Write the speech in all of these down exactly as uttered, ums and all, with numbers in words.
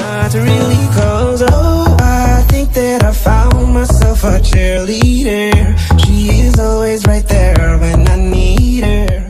not really close. Oh, I think that I found myself a cheerleader. She is always right there when I need her.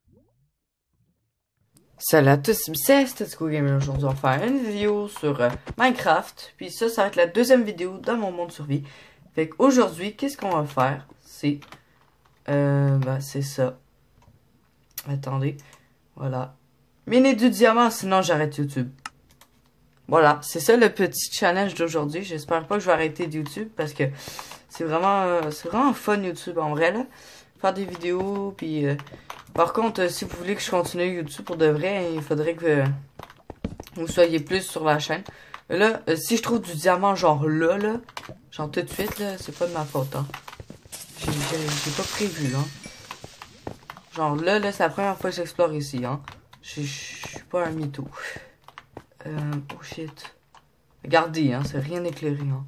Salut à tous, c'est Statico Gamer. Aujourd'hui, on va faire une vidéo sur euh, Minecraft. Puis ça, ça va être la deuxième vidéo dans mon monde survie. Fait qu'aujourd'hui, qu'est-ce qu'on va faire? C'est... Euh... Bah, c'est ça. Attendez. Voilà. Miner du diamant, sinon j'arrête YouTube. Voilà, c'est ça le petit challenge d'aujourd'hui. J'espère pas que je vais arrêter de YouTube parce que c'est vraiment, euh, c'est vraiment fun YouTube en vrai là. Faire des vidéos, puis... Euh, par contre, euh, si vous voulez que je continue YouTube pour de vrai, il faudrait que euh, vous soyez plus sur la chaîne. Là, euh, si je trouve du diamant genre là, là, genre tout de suite, là, c'est pas de ma faute, hein. J'ai pas prévu, hein. Genre là, là, c'est la première fois que j'explore ici, hein. Je suis pas un mytho. Euh, oh shit. Regardez, hein, c'est rien éclairé, hein.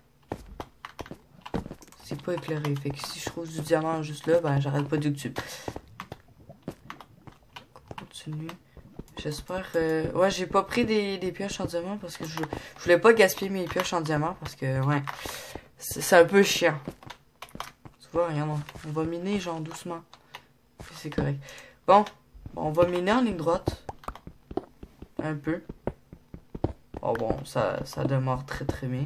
C'est pas éclairé, fait que si je trouve du diamant juste là, ben j'arrête pas de YouTube. Continue. J'espère... Euh... Ouais, j'ai pas pris des, des pioches en diamant parce que je, je voulais pas gaspiller mes pioches en diamant parce que, ouais, c'est un peu chiant. Tu vois, rien, non. On va miner genre doucement. C'est correct. Bon, on va miner en ligne droite. Un peu. Oh bon, ça, ça démarre très très bien.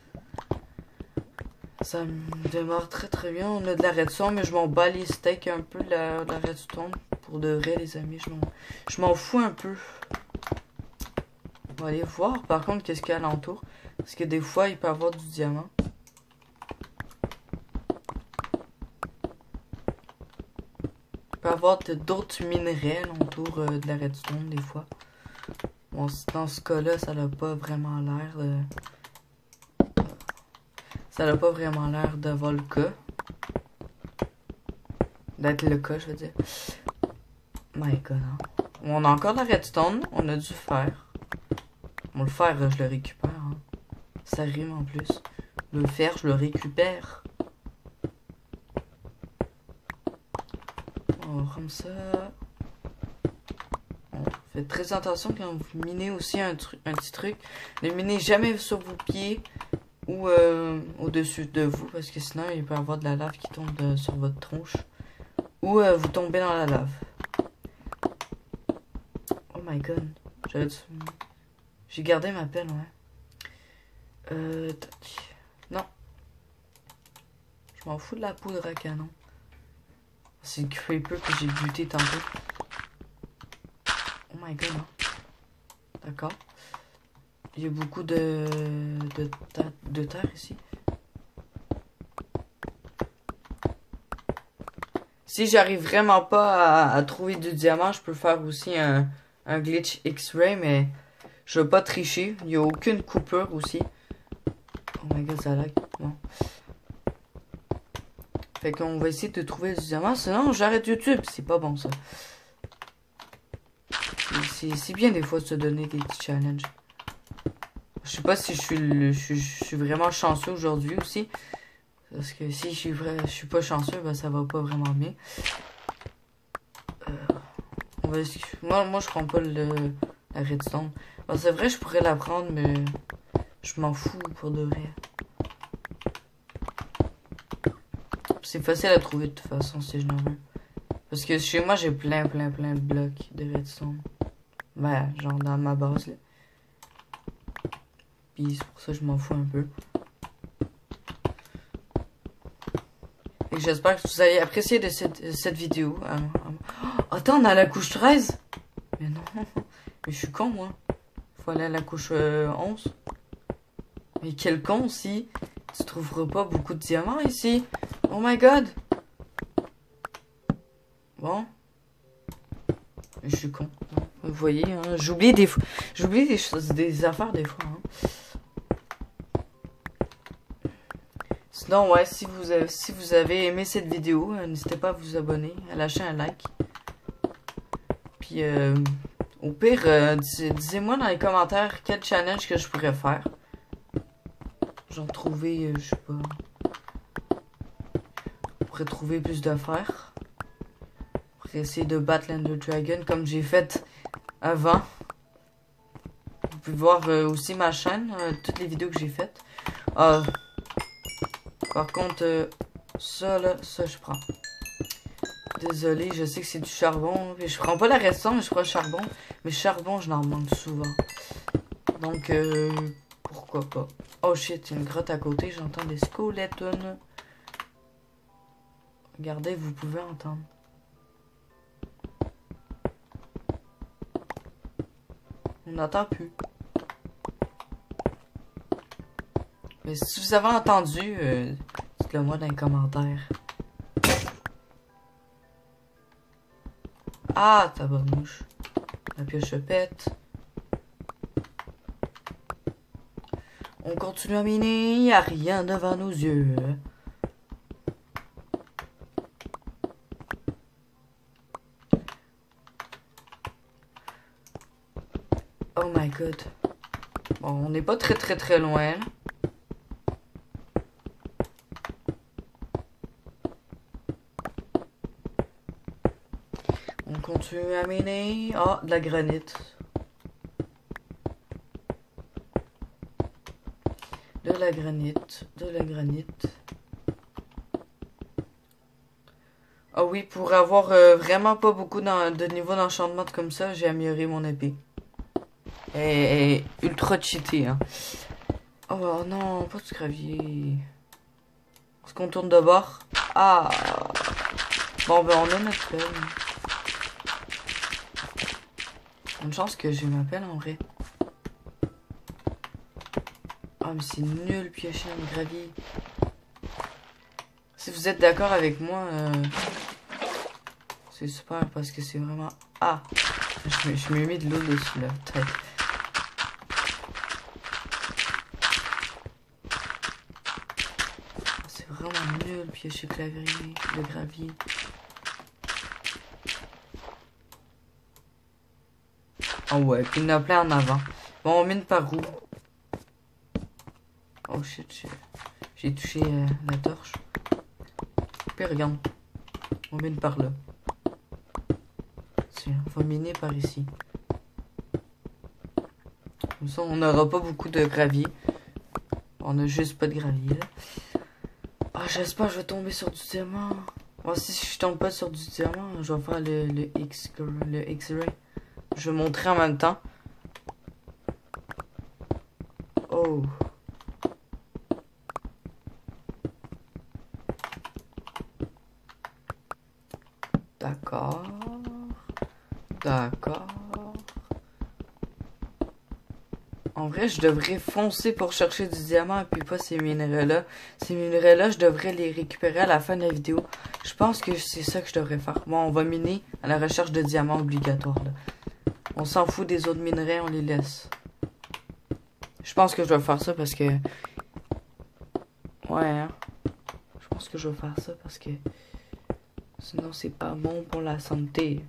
Ça démarre très très bien. On a de la redstone, mais je m'en bats les steaks un peu de la, de la redstone. Pour de vrai, les amis, je m'en fous un peu. On va aller voir par contre qu'est-ce qu'il y a alentour. Parce que des fois, il peut y avoir du diamant. Il peut y avoir d'autres minerais alentour euh, de la redstone des fois. Bon, dans ce cas-là, ça n'a pas vraiment l'air de... Ça n'a pas vraiment l'air d'avoir le cas. D'être le cas, je veux dire. My God, hein. On a encore la redstone, on a du fer. Bon, le fer, je le récupère, hein. Ça rime en plus. Le fer, je le récupère. Oh, comme ça. Bon, faites très attention quand vous minez aussi un, un petit truc. Ne minez jamais sur vos pieds ou euh, au-dessus de vous, parce que sinon, il peut y avoir de la lave qui tombe de, sur votre tronche. Ou euh, vous tombez dans la lave. Oh my god. J'ai gardé ma pelle, ouais. Euh... Non. Je m'en fous de la poudre à canon. C'est le creeper que j'ai buté tantôt. Oh my god, hein. D'accord. Il y a beaucoup de... de, de terre ici. Si j'arrive vraiment pas à, à trouver du diamant, je peux faire aussi un, un glitch X-ray, mais je veux pas tricher. Il n'y a aucune coupure aussi. Oh my god, ça lag. Bon. Fait qu'on va essayer de trouver du diamant, sinon j'arrête YouTube. C'est pas bon ça. C'est bien des fois de se donner des petits challenges. Je sais pas si je suis, le, je, je suis vraiment chanceux aujourd'hui aussi. Parce que si je suis vrai, je suis pas chanceux, ben ça va pas vraiment bien. Euh, on va, moi, moi, je prends pas le, la redstone. Ben, c'est vrai, je pourrais la prendre, mais je m'en fous pour de vrai. C'est facile à trouver de toute façon si je n'en veux. Parce que chez moi, j'ai plein, plein, plein de blocs de redstone. Ben, genre dans ma base là. Puis c'est pour ça que je m'en fous un peu. Et j'espère que vous avez apprécié de cette, cette vidéo. Oh, attends, on a la couche treize. Mais non. Mais je suis con, moi. Faut aller à la couche euh, onze. Mais quel con, si. Tu trouveras pas beaucoup de diamants ici. Oh my god. Bon. Mais je suis con. Vous voyez, hein, j'oublie des fois. J'oublie des choses, des affaires des fois. Hein. Sinon, ouais, si vous, avez, si vous avez aimé cette vidéo, euh, n'hésitez pas à vous abonner, à lâcher un like. Puis, euh, au pire, euh, disez-moi dans les commentaires quel challenge que je pourrais faire. J'en trouver, euh, je sais pas. Je pourrais trouver plus d'affaires. Je pourrais essayer de battre l'Ender Dragon comme j'ai fait avant. Vous pouvez voir euh, aussi ma chaîne, euh, toutes les vidéos que j'ai faites. Euh, par contre, euh, ça là, ça je prends. Désolé, je sais que c'est du charbon. Je prends pas la redstone, mais je prends le charbon. Mais charbon, je n'en manque souvent. Donc, euh, pourquoi pas. Oh shit, il y a une grotte à côté, j'entends des squelettes. Regardez, vous pouvez entendre. On n'entend plus. Mais si vous avez entendu, euh, dites-le moi dans les commentaires. Ah, ta bonne mouche. La pioche pète. On continue à miner, y a rien devant nos yeux. Oh my god. Bon, on n'est pas très très très loin. On continue à miner. Ah, oh, de la granite. De la granite. De la granite. Ah oui, pour avoir euh, vraiment pas beaucoup de niveau d'enchantement comme ça, j'ai amélioré mon épée. Et, et ultra cheaté, hein. Oh non, pas de gravier. Est-ce qu'on tourne de bord? Ah. Bon, ben on a notre pelle. Une chance que j'ai ma pelle en vrai. Ah, mais c'est nul piocher dans le gravier. Si vous êtes d'accord avec moi, euh, c'est super parce que c'est vraiment... Ah, je, je m'ai mis de l'eau dessus là, peut-être. C'est vraiment nul piocher le clavier, le gravier. Oh ouais, puis il y en a plein en avant. Bon, on mine par où? Oh shit, j'ai touché euh, la torche. Puis regarde, on mine par là. Tiens, on va miner par ici. Comme ça, on n'aura pas beaucoup de gravier. On a juste pas de gravier là. Ah, j'espère que je vais tomber sur du diamant. Bon, si je tombe pas sur du diamant, je vais faire le, le X, le X-ray. Je vais montrer en même temps. Oh. D'accord. D'accord. En vrai, je devrais foncer pour chercher du diamant et puis pas ces minerais-là. Ces minerais-là, je devrais les récupérer à la fin de la vidéo. Je pense que c'est ça que je devrais faire. Bon, on va miner à la recherche de diamants obligatoire, là. On s'en fout des autres minerais, on les laisse. Je pense que je vais faire ça parce que... Ouais, hein. Je pense que je vais faire ça parce que... Sinon, c'est pas bon pour la santé.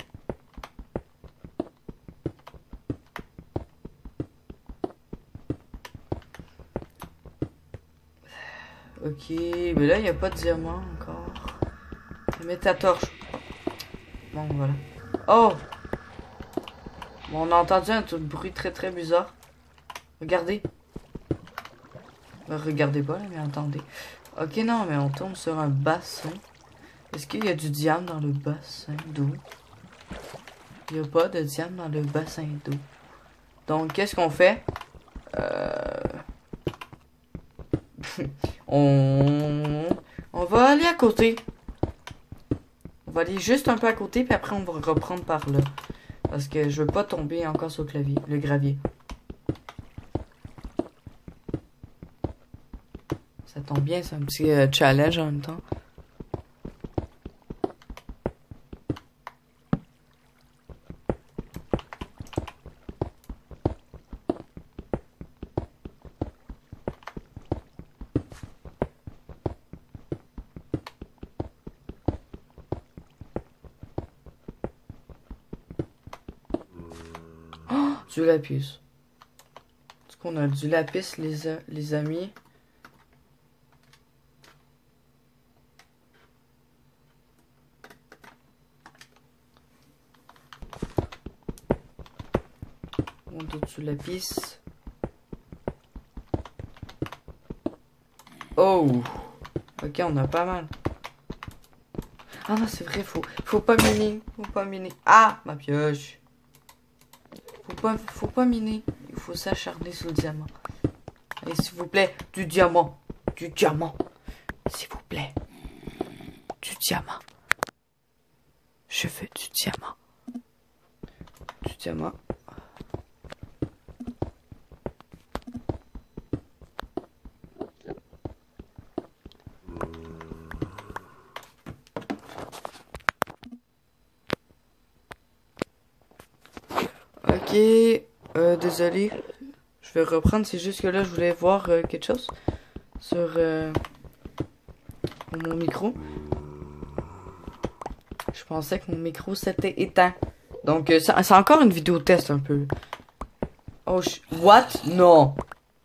Ok, mais là, il n'y a pas de diamant encore. Mets ta torche. Bon, voilà. Oh! Bon, on a entendu un tout bruit très très bizarre. Regardez. Regardez pas, mais entendez. Ok, non, mais on tombe sur un bassin. Est-ce qu'il y a du diamant dans le bassin d'eau? Il n'y a pas de diamant dans le bassin d'eau. Donc, qu'est-ce qu'on fait? Euh... on... on va aller à côté. On va aller juste un peu à côté, puis après on va reprendre par là. Parce que je veux pas tomber encore sur le clavier, le gravier. Ça tombe bien, c'est un petit euh, challenge en même temps. Oh, du lapis. Est-ce qu'on a du lapis, les, a les amis? On a du peu de lapis. Oh! Ok, on a pas mal. Ah non, c'est vrai, faut, faut pas miner. Faut pas miner. Ah! Ma pioche. Faut pas, faut pas miner. Il faut s'acharner sur le diamant. Allez, s'il vous plaît, du diamant. Du diamant. S'il vous plaît. Du diamant. Je veux du diamant. Du diamant. Ok, euh, désolé, je vais reprendre, c'est juste que là je voulais voir euh, quelque chose sur euh, mon micro. Je pensais que mon micro s'était éteint. Donc euh, c'est encore une vidéo test un peu. Oh, je... What? Non.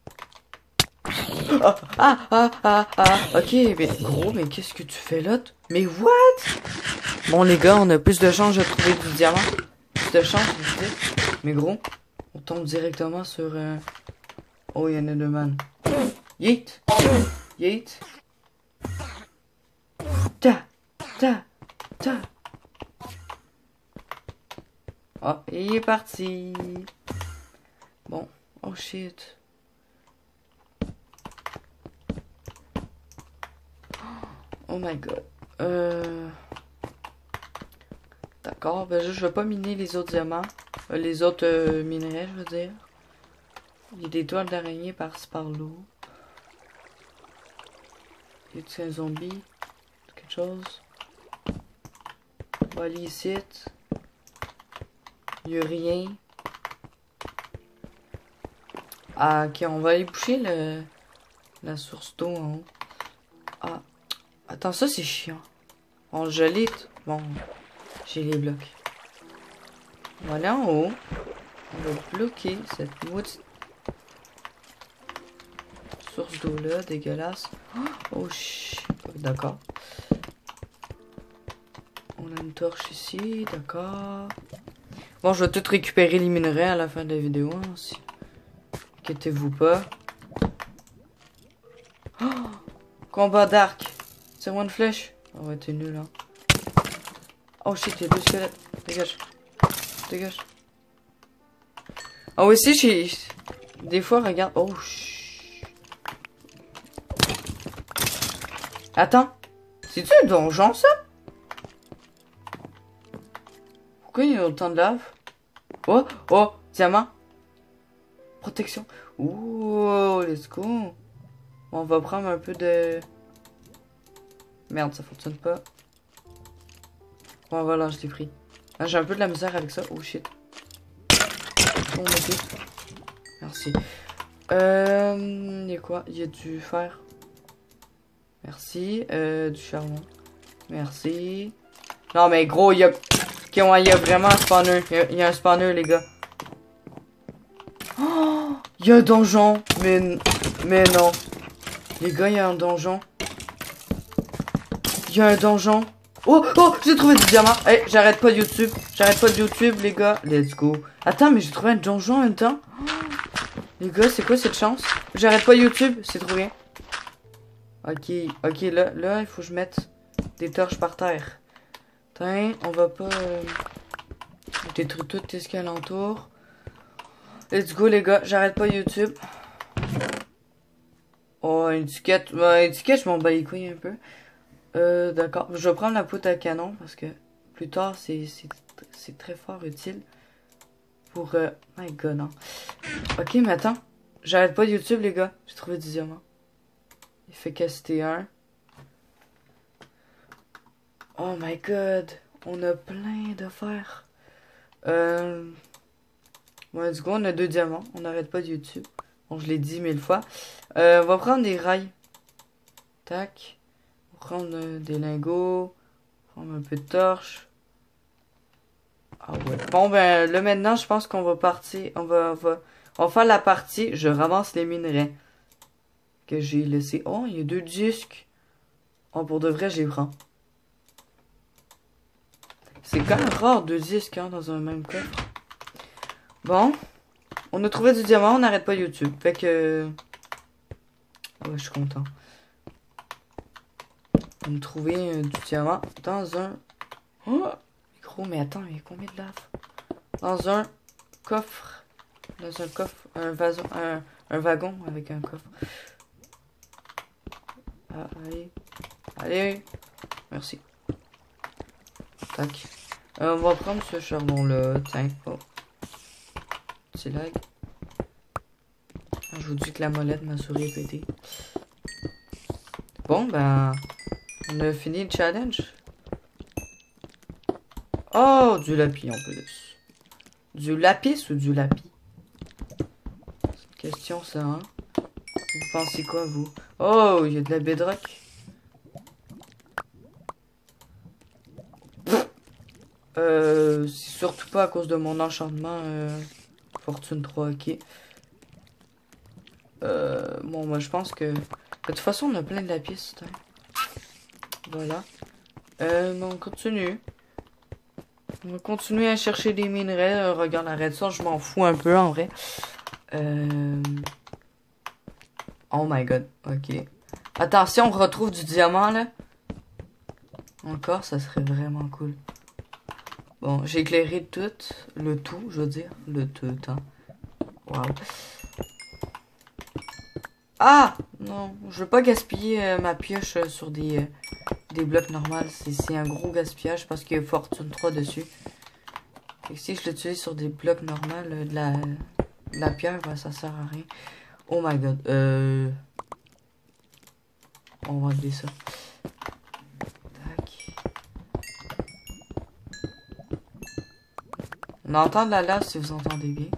Ah, ah, ah, ah, ah. Ok, mais gros, mais qu'est-ce que tu fais là? Mais what? Bon les gars, on a plus de chance de trouver du diamant. Plus de chance, je veux dire. Mais gros, on tombe directement sur... Euh... Oh, il y en a deux, man. Yeet! Yeet! Ta! Ta! Ta! Oh, il est parti! Bon. Oh, shit. Oh my god. Euh... D'accord, ben je, je vais pas miner les autres diamants. Euh, les autres euh, minerais, je veux dire. Il y a des toiles d'araignée par-ci par-là. Y a-t-il un zombie? Quelque chose? On va aller ici. Il y a rien. Ah, ok, on va aller boucher le... la source d'eau en haut. Ah. Attends, ça c'est chiant. On gelé. Bon. J'ai les blocs. On va aller en haut. On va bloquer cette maudite source d'eau là, dégueulasse. Oh shit. D'accord. On a une torche ici, d'accord. Bon, je vais tout récupérer les minerais à la fin de la vidéo. Hein, si... Inquiétez-vous pas. Oh, combat d'arc. C'est moi une flèche. Oh ouais, t'es nul, hein. Oh shit, il y a deux squelettes. Dégage. Dégage. Oh aussi, j'ai... Des fois, regarde... Oh chut. Attends. C'est-tu un donjon, ça? Pourquoi il y a autant de lave? Oh, oh, diamant. Protection. Ouh, let's go. Bon, on va prendre un peu de... Merde, ça fonctionne pas. Bon, voilà, je l'ai pris. Ah, j'ai un peu de la misère avec ça. Oh shit. Bon, ok. Merci. Euh. Il y a quoi? Il y a du fer. Merci. Euh, du charbon. Merci. Non, mais gros, il y a. Ok, ouais, il y a vraiment un spawner. Il y a, il y a un spawner, les gars. Oh! Il y a un donjon. Mais. Mais non. Les gars, il y a un donjon. Il y a un donjon. Oh, oh, j'ai trouvé du diamant. Hey, j'arrête pas de YouTube. J'arrête pas de YouTube, les gars. Let's go. Attends, mais j'ai trouvé un donjon en même temps. Oh, les gars, c'est quoi cette chance? J'arrête pas YouTube, c'est trop bien. Ok, ok, là, là, il faut que je mette des torches par terre. Tiens, on va pas euh, détruire tout ce qu'il y a alentour. Let's go, les gars. J'arrête pas YouTube. Oh, une étiquette. Bah, une étiquette, je m'en bats les couilles un peu. Euh, d'accord. Je vais prendre la poudre à canon parce que plus tard, c'est très fort utile. Pour... Euh... My god, non. Ok, mais attends. J'arrête pas de YouTube, les gars. J'ai trouvé du diamant. Il fait casser un. Oh my god. On a plein de fer. Euh... Ouais, du coup, on a deux diamants. On n'arrête pas de YouTube. Bon, je l'ai dit mille fois. Euh, on va prendre des rails. Tac. Prendre euh, des lingots, prendre un peu de torche. Ah ouais. Bon ben là maintenant je pense qu'on va partir. On va, on va on va faire la partie. Je ramasse les minerais que j'ai laissés. Oh, il y a deux disques. Oh, pour de vrai, je les prends. C'est quand même rare deux disques hein, dans un même coffre. Bon. On a trouvé du diamant, on n'arrête pas YouTube. Fait que... Ouais, je suis content. On a trouvé euh, du diamant dans un... Oh! Gros, mais attends, il y a combien de lave? Dans un coffre. Dans un coffre. Un vason. Un, un wagon avec un coffre. Ah, allez. Allez. Merci. Tac. Euh, on va prendre ce charbon-là. Tiens. Oh. Petit lag. Je vous dis que la molette de ma souris est pétée. Bon, ben... On a fini le challenge. Oh, du lapis en plus. Du lapis ou du lapis? C'est une question ça, hein? Vous pensez quoi, vous? Oh, il y a de la bedrock. Euh, c'est surtout pas à cause de mon enchantement euh, Fortune trois, ok. Euh, bon, moi je pense que... De toute façon, on a plein de lapis. Hein. Voilà. Euh, on continue. On va continuer à chercher des minerais. Euh, regarde la redstone, je m'en fous un peu en vrai. Euh... Oh my god, ok. Attention, on retrouve du diamant là. Encore, ça serait vraiment cool. Bon, j'ai éclairé tout, le tout, je veux dire, le tout, hein. Wow. Ah! Non, je veux pas gaspiller euh, ma pioche euh, sur des, euh, des blocs normaux. C'est un gros gaspillage parce qu'il y a Fortune trois dessus. Et si je l'utilise sur des blocs normaux, euh, de, la, de la pierre, bah, ça sert à rien. Oh my god. Euh... On va enlever ça. Tac. On entend de la lave si vous entendez bien.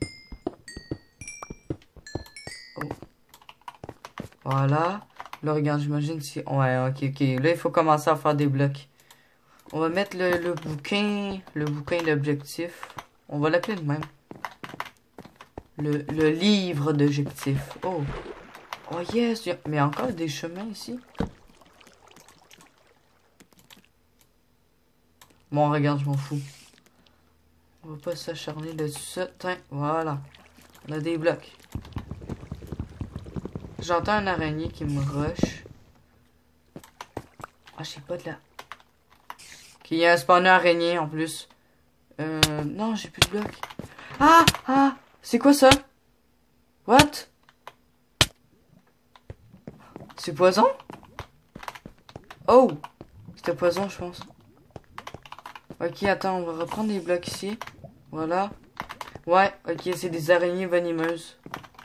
Oh. Voilà. Là, regarde, j'imagine si... Ouais, ok, ok. Là, il faut commencer à faire des blocs. On va mettre le, le bouquin... Le bouquin d'objectifs. On va l'appeler de même. Le, le livre d'objectifs. Oh. Oh yes. Mais encore des chemins ici. Bon, regarde, je m'en fous. On va pas s'acharner dessus. Tiens, voilà. On a des blocs. J'entends un araignée qui me rush. Ah, j'ai pas de la... Ok, il y a un spawner araignée en plus. Euh... Non, j'ai plus de blocs. Ah! Ah! C'est quoi ça? What? C'est poison? Oh! C'était poison, je pense. Ok, attends, on va reprendre les blocs ici. Voilà. Ouais, ok, c'est des araignées venimeuses.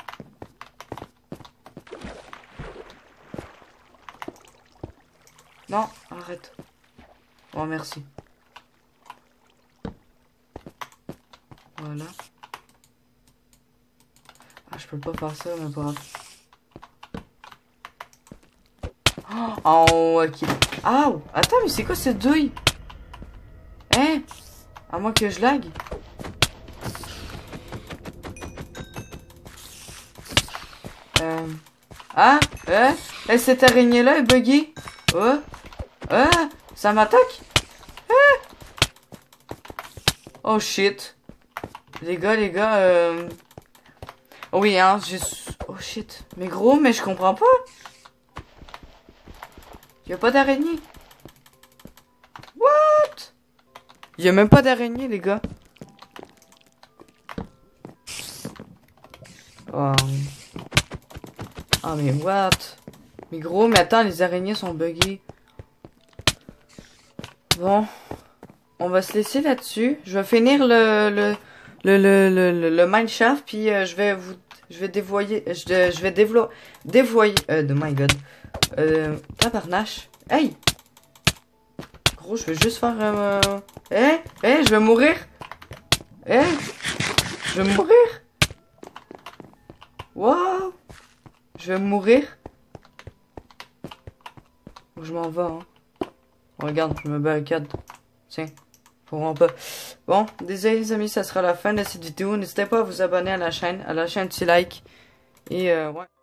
Non, arrête. Oh, merci. Voilà. Ah, je peux pas faire ça, mais pas grave. Oh, ok. Ah, attends, mais c'est quoi cette douille? Hein? À moins que je lag. Euh... Ah? Euh? Et cette araignée-là est buggée? Oh? Ah! Ça m'attaque? Ah! Oh shit. Les gars, les gars, euh... Oh oui, hein, j'ai... Oh shit. Mais gros, mais je comprends pas. Y a pas d'araignée. What? Y a même pas d'araignée, les gars. Oh. Ah, mais what? Mais gros, mais attends, les araignées sont buggées. Bon. On va se laisser là-dessus. Je vais finir le... le... Le, le, le, le, le mineshaft, puis euh, je vais vous, je vais dévoyer, je, je vais développer, dévoyer, euh, oh my god, euh, tabarnache, hey, gros, je vais juste faire, euh, hey, hey, je vais mourir, hey, je vais mourir, wow, je vais mourir, je m'en vais, hein, regarde, je me barricade, tiens. Pourront pas. Bon, désolé les amis, ça sera la fin de cette vidéo. N'hésitez pas à vous abonner à la chaîne, à lâcher un petit like. Et euh, ouais.